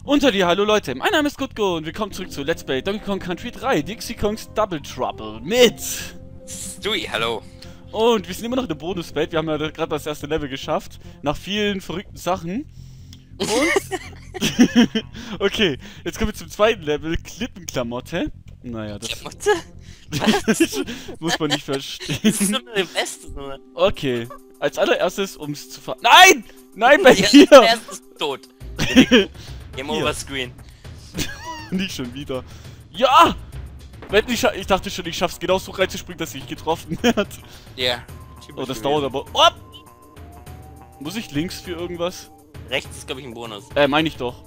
Hallo Leute, mein Name ist Gutgo und willkommen zurück zu Let's Play Donkey Kong Country 3, Dixie Kongs Double Trouble mit Stewie, hallo. Und wir sind immer noch in der Bonuswelt, wir haben ja gerade das erste Level geschafft, nach vielen verrückten Sachen. Und... okay, jetzt kommen wir zum zweiten Level, Klippenklamotte. Naja, das... Klamotte? muss man nicht verstehen. Das ist nur der Beste, nur. Okay, als allererstes, um es zu Nein! Nein, bei Der dir! Erste ist tot. Game over Screen. Nicht schon wieder. Ja! Ich dachte schon, ich schaff's genau so reinzuspringen, dass ich getroffen werde. Ja. Oh, das dauert aber... Oh! Muss ich links für irgendwas? Rechts ist, glaube ich, ein Bonus. Meine ich doch.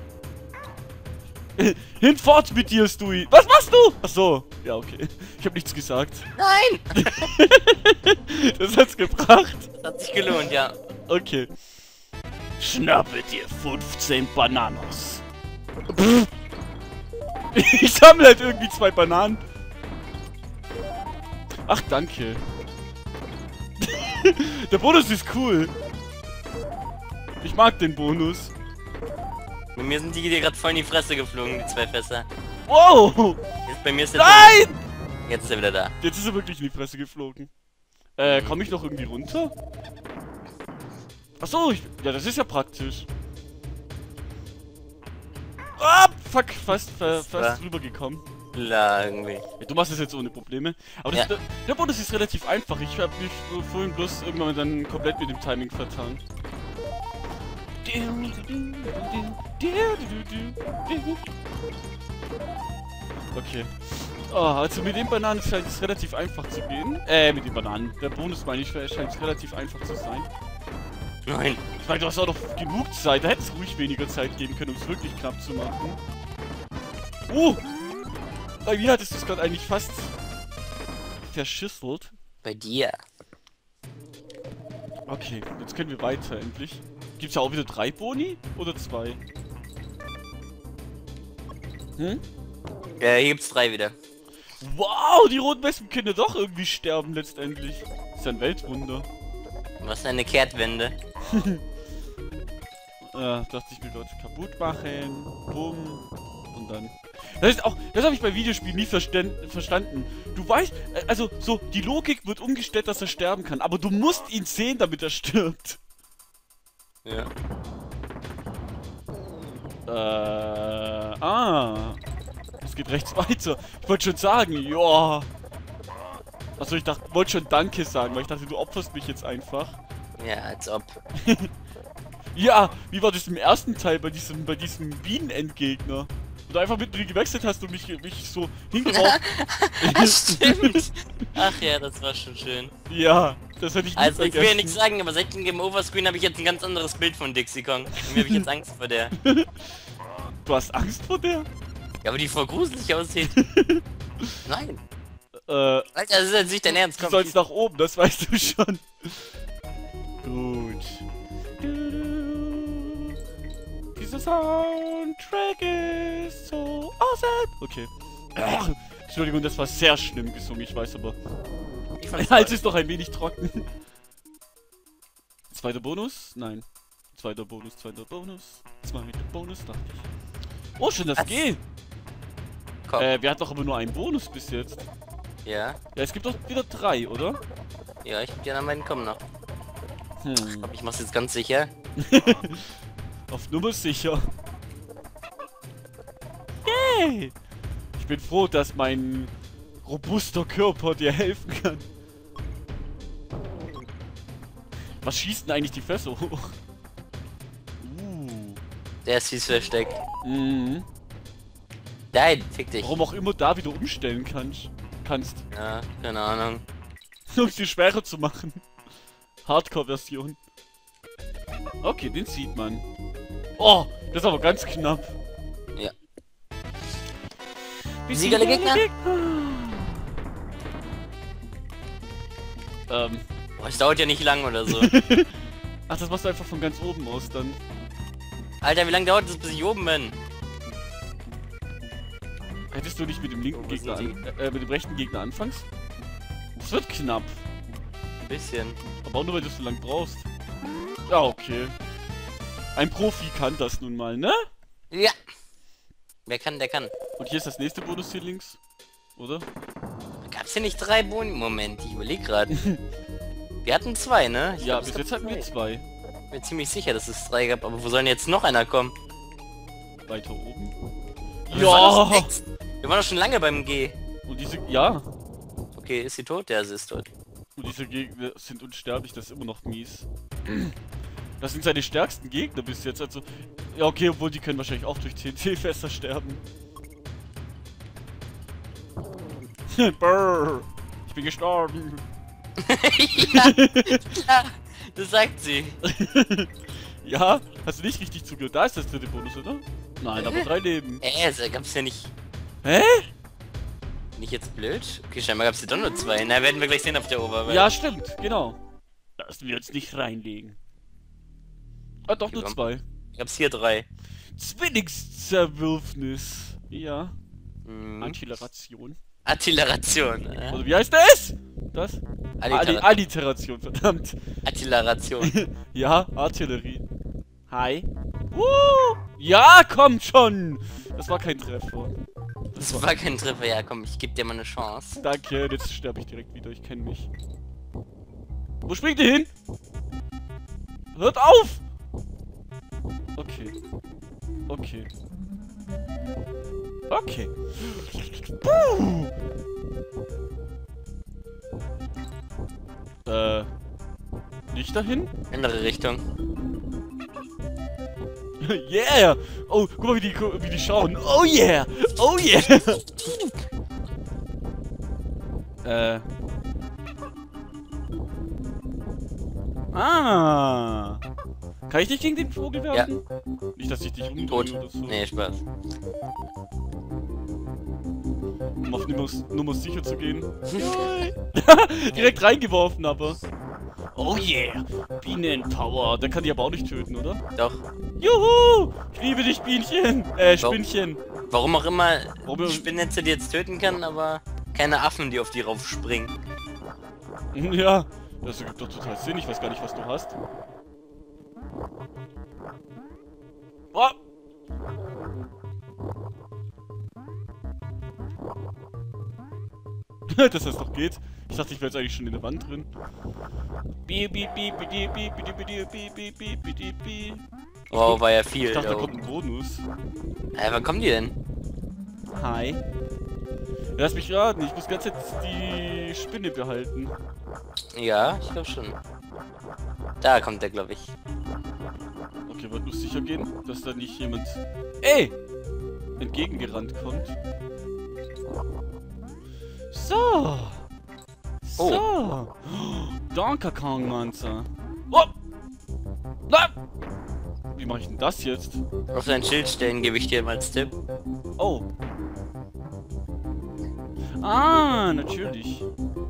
Hinfort mit dir, Stewie! Was machst du? Ach so. Ja, okay. Ich habe nichts gesagt. Nein! Das hat's gebracht. Das hat sich gelohnt, ja. Okay. Schnappe dir 15 Bananos. Ich sammle halt irgendwie 2 Bananen. Ach, danke. Der Bonus ist cool. Ich mag den Bonus. Bei mir sind die dir gerade voll in die Fresse geflogen, die 2 Fässer. Wow! Jetzt bei mir ist der Nein! Bonus. Jetzt ist er wieder da. Jetzt ist er wirklich in die Fresse geflogen. Komme ich noch irgendwie runter? Achso, ja, das ist ja praktisch. Ah, fuck, fast rübergekommen. Klar, irgendwie. Ja, du machst es jetzt ohne Probleme. Aber Ja. der Bonus ist relativ einfach. Ich habe mich vorhin bloß irgendwann dann komplett mit dem Timing vertan. Okay. Oh, also mit den Bananen scheint es relativ einfach zu gehen. Mit den Bananen. Der Bonus, meine ich, scheint es relativ einfach zu sein. Nein. Ich meine, du hast auch noch genug Zeit. Da hätte es ruhig weniger Zeit geben können, um es wirklich knapp zu machen. Bei mir hattest du es gerade eigentlich fast verschisselt. Bei dir. Okay, jetzt können wir weiter endlich. Gibt's ja auch wieder 3 Boni? Oder 2? Hm? Ja, hier gibt's 3 wieder. Wow, die roten Wespen können ja doch irgendwie sterben letztendlich. Ist ja ein Weltwunder. Was ist eine Kehrtwende? Dachte ich mir gerade kaputt machen. Bumm. Und dann. Das habe ich bei Videospielen nie verstanden. Du weißt, also so, die Logik wird umgestellt, dass er sterben kann, aber du musst ihn sehen, damit er stirbt. Ja. Es geht rechts weiter. Ich wollte schon sagen, ja. Achso, wollte schon Danke sagen, weil ich dachte, du opferst mich jetzt einfach. Ja, als ob. Ja, wie war das im ersten Teil bei diesem Bienenendgegner? Wo du einfach mit mir gewechselt hast und mich so hingeworfen. Stimmt. Ach ja, das war schon schön. Ja, das hätte ich nicht Also ich will ja vergessen. nichts sagen, aber seit dem Game Over Screen habe ich jetzt ein ganz anderes Bild von Dixie Kong. Irgendwie habe ich jetzt Angst vor der. Du hast Angst vor der? Ja, aber die voll gruselig aussieht. Nein. Alter, das ist jetzt nicht dein Ernst. Du Komm, sollst nach oben, das weißt du schon. Gut. Dieser Soundtrack ist so awesome. Okay. Entschuldigung, das war sehr schlimm gesungen, ich weiß aber. Mein Hals ist noch ein wenig trocken. Zweiter Bonus? Nein. Zweiter Bonus. Zweiter Bonus, dachte ich. Oh, schön, das geht. komm. Wir hatten doch aber nur einen Bonus bis jetzt. Ja. Ja, es gibt doch wieder 3, oder? Ja, ich hab die anderen beiden kommen noch. Hm. Aber ich mach's jetzt ganz sicher. Auf Nummer sicher. Yay! Ich bin froh, dass mein robuster Körper dir helfen kann. Was schießt denn eigentlich die Fässer hoch? Der ist fies versteckt. Mhm. Nein, fick dich. Warum auch immer da wieder umstellen kannst. Ja, keine Ahnung. Um es dir schwerer zu machen. Hardcore-Version. Okay, den sieht man. Oh, das ist aber ganz knapp. Ja. Besiege alle Gegner? Boah, es dauert ja nicht lang oder so. Ach, das machst du einfach von ganz oben aus dann. Alter, wie lange dauert das, bis ich oben bin? Hättest du nicht mit dem linken Gegner mit dem rechten Gegner anfängst? Das wird knapp. Ein bisschen. Aber auch nur, weil du so lang brauchst. Ja, okay. Ein Profi kann das nun mal, ne? Ja. Wer kann, der kann. Und hier ist das nächste Bonus hier links. Oder? Gab's hier nicht 3 Boni? Moment, ich überlege gerade. Wir hatten 2, ne? Ich Ja, glaub, bis es jetzt gab hatten wir 2. Ich bin ziemlich sicher, dass es 3 gab, aber wo soll denn jetzt noch einer kommen? Weiter oben. Wir waren doch schon 6. Wir waren doch schon lange beim G. Und diese, ja. Okay, ist sie tot? Ja, sie ist tot. Und diese Gegner sind unsterblich, das ist immer noch mies. Das sind seine stärksten Gegner bis jetzt, also... Ja, okay, obwohl die können wahrscheinlich auch durch TNT-Fässer sterben. Brrr, ich bin gestorben. Ja, das sagt sie. Ja, hast du nicht richtig zugehört? Da ist das dritte Bonus, oder? Nein, aber 3 Leben. Da gab's ja nicht... Hä? Bin ich jetzt blöd? Okay, scheinbar gab's hier doch nur 2. Na, werden wir gleich sehen auf der Oberwelt. Ja, stimmt, genau. Lassen wir uns nicht reinlegen. Ah, doch nur Komm. 2. Gab's hier 3. Zwillingszerwürfnis. Ja. Mhm. Antilleration. Artilleration. Oder wie heißt das? Das? Alliteration, verdammt. Artilleration. Ja, Artillerie. Hi. Ja, komm schon. Das war kein Treffer. Das war kein Treffer. Ja, komm, ich geb dir mal eine Chance. Danke, jetzt sterbe ich direkt wieder. Ich kenne mich. Wo springt ihr hin? Hört auf! Okay. Okay. Okay. Puh. Nicht dahin? Andere Richtung. Yeah! Oh, guck mal, wie die schauen. Oh yeah! Oh yeah! Ah! Kann ich nicht gegen den Vogel werfen? Ja. Nicht, dass ich dich umdrehe oder so. Nee, Spaß. Um auf Nummer sicher zu gehen. Direkt reingeworfen, aber. Oh yeah! Bienenpower. Der kann die aber auch nicht töten, oder? Doch. Juhu! Ich liebe dich, Bienchen! Spinnchen. Warum auch immer Spinnnetze die jetzt töten kann, aber keine Affen, die auf die raufspringen. Ja, das ergibt doch total Sinn. Ich weiß gar nicht, was du hast. Oh! Dass das doch geht. Ich dachte, ich wäre jetzt eigentlich schon in der Wand drin. Wow, war ja viel. Ich dachte, da kommt ein Bonus. Wann kommen die denn? Hi. Lass mich raten, ich muss ganz jetzt die Spinne behalten. Ja, ich glaube schon. Da kommt der, glaube ich. Okay, wird nur sicher gehen, dass da nicht jemand... Ey! Entgegengerannt kommt. So! Oh. So! Donkey Kong Monster. Oh! Na! Wie mache ich denn das jetzt? Auf dein Schild stellen, gebe ich dir mal als Tipp. Oh. Ah, natürlich.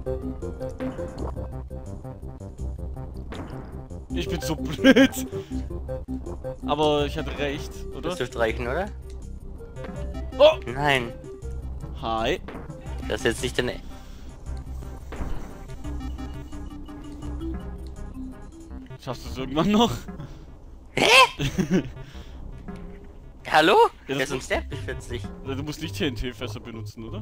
Ich bin so blöd. Aber ich hatte recht, oder? Das dürfte reichen, oder? Oh! Nein. Hi. Das ist jetzt nicht deine... Schaffst du es irgendwann noch? Hä? Hallo? Ja, Der ist unsterblich plötzlich. Du musst nicht TNT-Fässer benutzen, oder?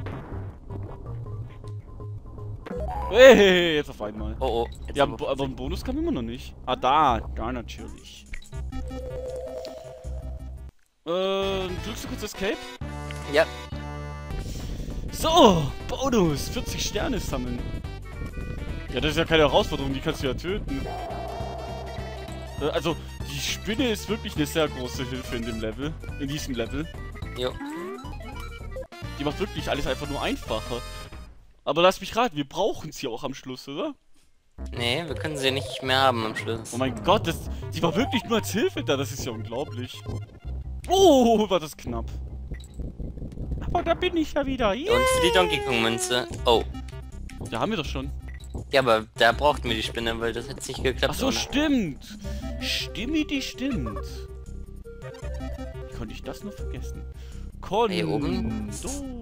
Hey, jetzt auf einmal. Oh, oh. Ja, aber einen Bonus kam immer noch nicht. Ah, da natürlich. Drückst du kurz Escape? Ja. So, Bonus, 40 Sterne sammeln. Ja, das ist ja keine Herausforderung, die kannst du ja töten. Also, die Spinne ist wirklich eine sehr große Hilfe in dem Level. In diesem Level. Jo. Die macht wirklich alles einfach nur einfacher. Aber lass mich raten, wir brauchen sie auch am Schluss, oder? Nee, wir können sie nicht mehr haben am Schluss. Oh mein Gott, die war wirklich nur als Hilfe da, das ist ja unglaublich. Oh, war das knapp. Aber da bin ich ja wieder. Yeah. Und für die Donkey Kong Münze. Oh. Da haben wir doch schon. Ja, aber da brauchten wir die Spinne, weil das hat nicht geklappt. Ach so, ohne. stimmt. Stimmt. Wie konnte ich das nur vergessen? Hier oben. Kondo.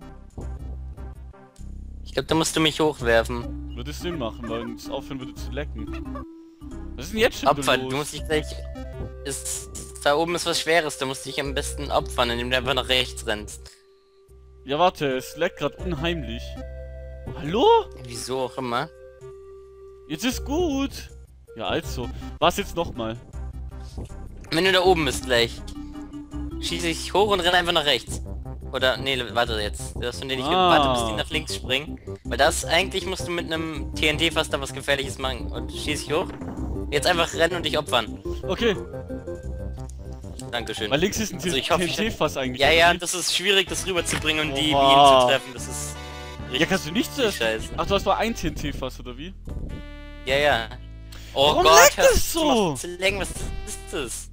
Ich glaube, da musst du mich hochwerfen. Würde es Sinn machen, weil es aufhören würde zu lecken. Was ist denn jetzt schon Opfer, los? du musst dich gleich... Es da oben ist was Schweres, da musst du dich am besten opfern, indem du einfach nach rechts rennst. Ja, warte, es leckt gerade unheimlich. Hallo? Wieso auch immer. Jetzt ist gut. Ja, also. Was jetzt nochmal? Wenn du da oben bist gleich, schieße ich hoch und renne einfach nach rechts. Oder, nee, warte jetzt. Du hast von denen nicht warte, bis die nach links springen. Weil das, eigentlich musst du mit einem TNT-Fass da was Gefährliches machen. Und schieße ich hoch. Jetzt einfach rennen und dich opfern. Okay. Dankeschön. Weil links ist ein TNT-Fass eigentlich. Ja, ja, das ist schwierig, das rüberzubringen und die Bienen zu treffen. Das ist richtig. Ja, kannst du nicht zuerst. Scheiße. Ach, du hast mal ein TNT-Fass, oder wie? Ja, ja. Oh Warum Gott, leckt das so? was ist das?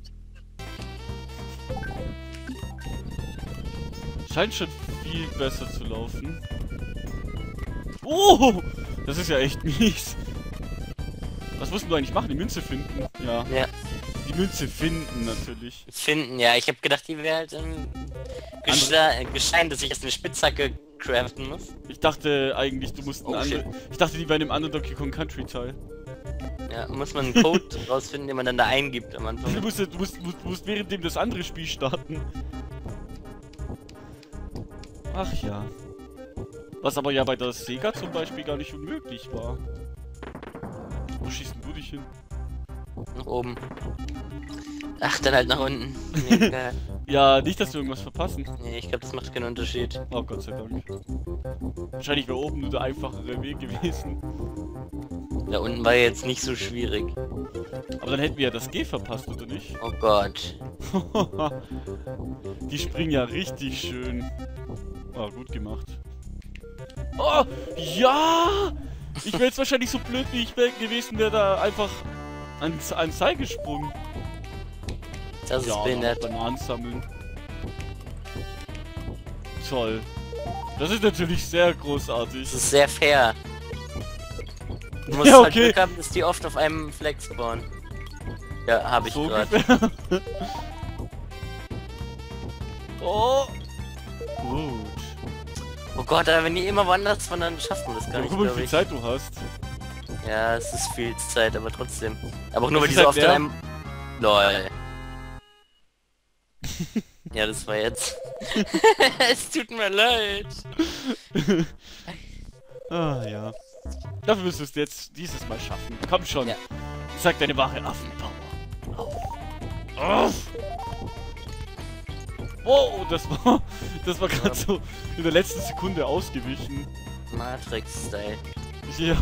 Scheint schon viel besser zu laufen. Oh! Das ist ja echt mies. Was musst du eigentlich machen? Die Münze finden? Ja. Ja. Die Münze finden, natürlich. Finden, ja. Ich habe gedacht, die wäre halt gescheint, dass ich erst eine Spitzhacke craften muss. Ich dachte eigentlich, du musst ich dachte, die wären im anderen Donkey Kong Country Teil. Ja, muss man einen Code rausfinden, den man dann da eingibt am Anfang. Du musst währenddem das andere Spiel starten. Ach ja. Was aber ja bei der Sega zum Beispiel gar nicht unmöglich war. Wo schießt denn du dich hin? Nach oben. Ach, dann halt nach unten. Nee, egal. Ja, nicht, dass wir irgendwas verpassen. Nee, ich glaube, das macht keinen Unterschied. Oh Gott sei Dank. Wahrscheinlich wäre oben nur der einfachere Weg gewesen. Da unten war jetzt nicht so schwierig. Aber dann hätten wir ja das G verpasst, oder nicht? Oh Gott. Die springen ja richtig schön. Oh, gut gemacht. Oh, ja! Ich wäre jetzt wahrscheinlich so blöd, wie ich gewesen wäre, da einfach ans Seil gesprungen. Das ist behindert. Bananen sammeln. Toll. Das ist natürlich sehr großartig. Das ist sehr fair. Du musst Ja, halt okay. Glück haben, dass die oft auf einem Fleck spawnen. Ja, habe ich So gerade. Oh! Gut. Oh Gott, aber wenn die immer woanders von, dann schaffen wir das gar Ja, nicht, guck mal, wie glaube viel ich. Zeit du hast. Ja, es ist viel Zeit, aber trotzdem. Aber auch nur, weil Das die ist so halt oft in mehr. einem... LOL. Ja, das war jetzt... Es tut mir leid. Ah, ja. Dafür wirst du es jetzt dieses Mal schaffen. Komm schon. Ja. Zeig deine wahre Affenpower. Auf. Oh, das war gerade so in der letzten Sekunde ausgewichen. Matrix-Style. Ja.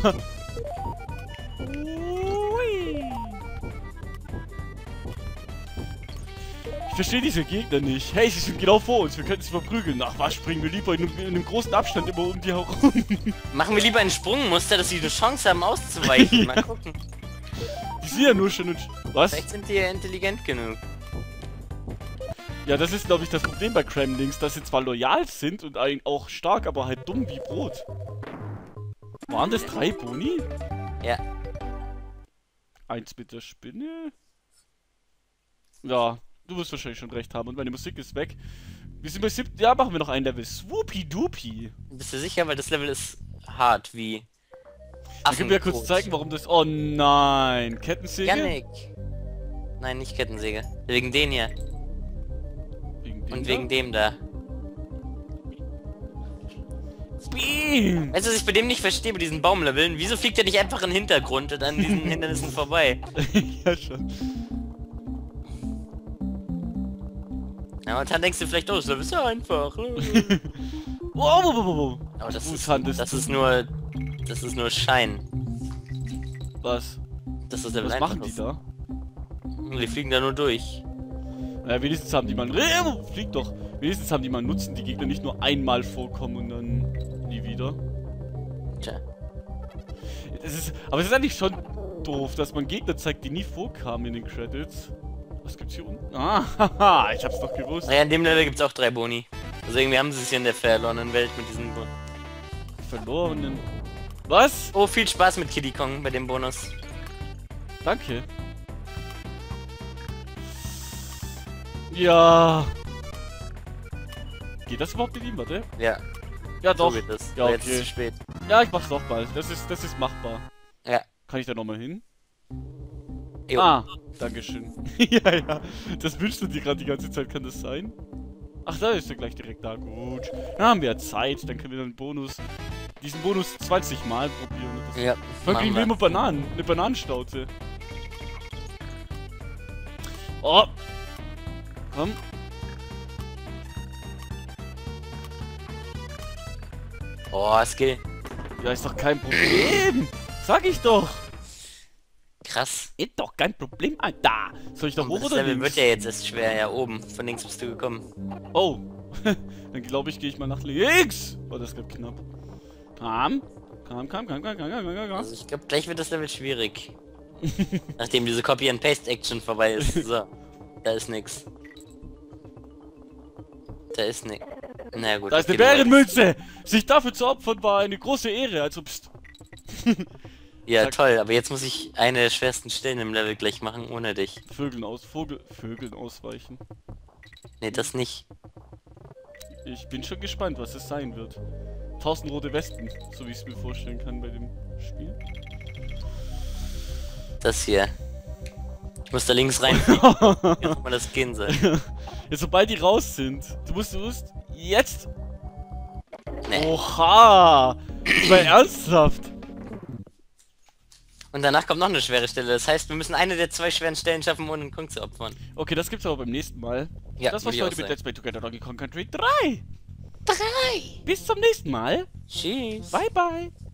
Ich verstehe diese Gegner nicht. Hey, sie sind genau vor uns. Wir könnten sie verprügeln. Ach was, springen wir lieber in einem großen Abstand immer um die herum. Machen wir lieber ein Sprungmuster, dass sie eine Chance haben auszuweichen. Ja. Mal gucken. Die sind ja nur schon... Was? Vielleicht sind die ja intelligent genug. Ja, das ist, glaube ich, das Problem bei Kremlings, dass sie zwar loyal sind und auch stark, aber halt dumm wie Brot. Waren das 3 Boni? Ja. 1 mit der Spinne? Ja, du wirst wahrscheinlich schon recht haben. Und meine Musik ist weg. Wir sind bei 7. Ja, machen wir noch ein Level. Swoopy-doopy. Bist du sicher? Weil das Level ist hart, wie... Ich kann mir ja kurz zeigen, warum das... Oh nein, Kettensäge? Yannick. Nein, nicht Kettensäge. Wegen den hier. Und wegen dem da. Beam! Weißt du, was ich bei dem nicht verstehe, bei diesen Baumleveln? Wieso fliegt er nicht einfach in den Hintergrund und an diesen Hindernissen vorbei? Ja, schon. Ja, und dann denkst du vielleicht, oh, das Level ist ja einfach. Wow. Aber das Fußhand ist nur... Das ist nur Schein. Was? Das ist Level Was einfach machen die ist. da? Die fliegen da nur durch. Ja, wenigstens haben die mal... Flieg doch! Wenigstens haben die mal einen Nutzen, die Gegner nicht nur einmal vorkommen und dann nie wieder. Tja. Aber es ist eigentlich schon doof, dass man Gegner zeigt, die nie vorkamen in den Credits. Was gibt's hier unten? Ah, haha, ich hab's doch gewusst. Naja, in dem Level gibt's auch 3 Boni. Also irgendwie haben sie es hier in der verlorenen Welt mit diesen Boni. Verlorenen... Was? Oh, viel Spaß mit Kiddy Kong bei dem Bonus. Danke. Ja. Geht das überhaupt mit ihm, warte? Ja, Ja, doch. so geht das. Ja, Aber jetzt ist okay. es zu spät. Ja, ich mach's nochmal. Das ist machbar. Ja. Kann ich da nochmal hin? Jo. Ah, dankeschön. Ja, ja. Das wünschst du dir gerade die ganze Zeit, kann das sein? Ach, da ist er gleich direkt da. Gut. Dann haben wir ja Zeit, dann können wir dann diesen Bonus 20 Mal probieren. Ja, Vor allem kriegen wir machen immer Bananen. Eine Bananenstaute. Oh. Komm. Oh, Skill. Ja, ist doch kein Problem. Sag ich doch. Krass. Ist doch kein Problem, Alter. Soll ich da Und hoch das oder Level links? wird ja jetzt erst schwer, ja oben. Von links bist du gekommen. Oh. Dann glaube ich, gehe ich mal nach links. Oh, das wird knapp. Komm. Also ich glaube, gleich wird das Level schwierig. Nachdem diese Copy-and-Paste-Action vorbei ist. So. Da ist nix. Da ist nix. Na gut. Da ist eine okay, Bärenmütze! Sich dafür zu opfern war eine große Ehre, also pst. Ja, Sag- toll, aber jetzt muss ich eine der schwersten Stellen im Level gleich machen, ohne dich. Vögeln ausweichen. Nee, das nicht. Ich bin schon gespannt, was es sein wird. 1000 rote Wespen, so wie ich es mir vorstellen kann bei dem Spiel. Das hier. Ich muss da links rein. Jetzt ob man das gehen soll. Ja, sobald die raus sind. Du musst jetzt. Nee. Oha! Mal ernsthaft. Und danach kommt noch eine schwere Stelle. Das heißt, wir müssen eine der 2 schweren Stellen schaffen, ohne einen Kong zu opfern. Okay, das gibt's aber beim nächsten Mal. Ja, Das würde war's ich heute auch mit sagen. Let's Play Together Donkey Kong Country 3. Drei. Bis zum nächsten Mal. Tschüss. Bye bye.